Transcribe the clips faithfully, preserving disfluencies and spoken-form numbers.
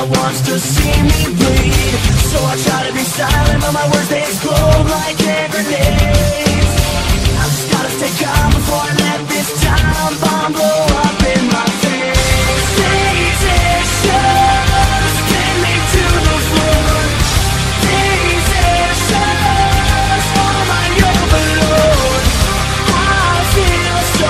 wants to see me bleed. So I try to be silent, but my words they explode like hand grenades. I just gotta stay calm before I let this time bomb blow up in my face. These issues pin me to the floor. These issues are my overload. I feel so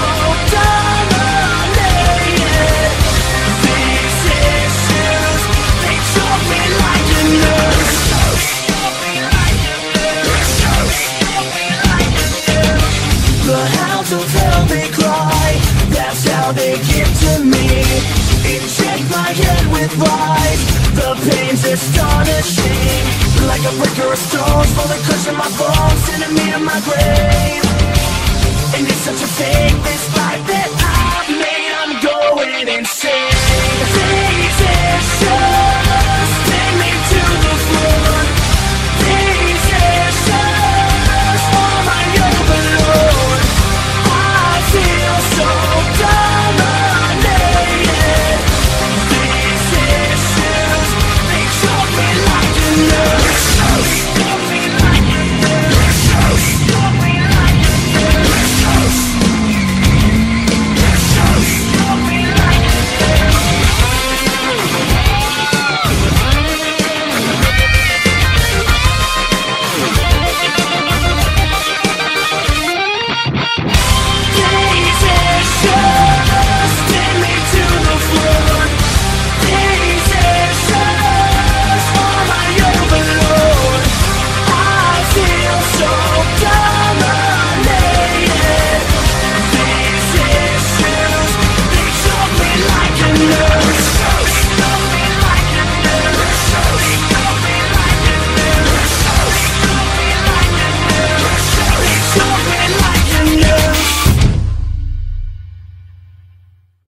dominated. These issues, they choke me like a nurse. The hounds of hell, they cry, that's how they get to me. Inject my head with lies, the pain's astonishing. Like a brick or a stone, slowly crushing my bones, sending me to my grave. And it's such a fake, this life that I've made, I'm going insane.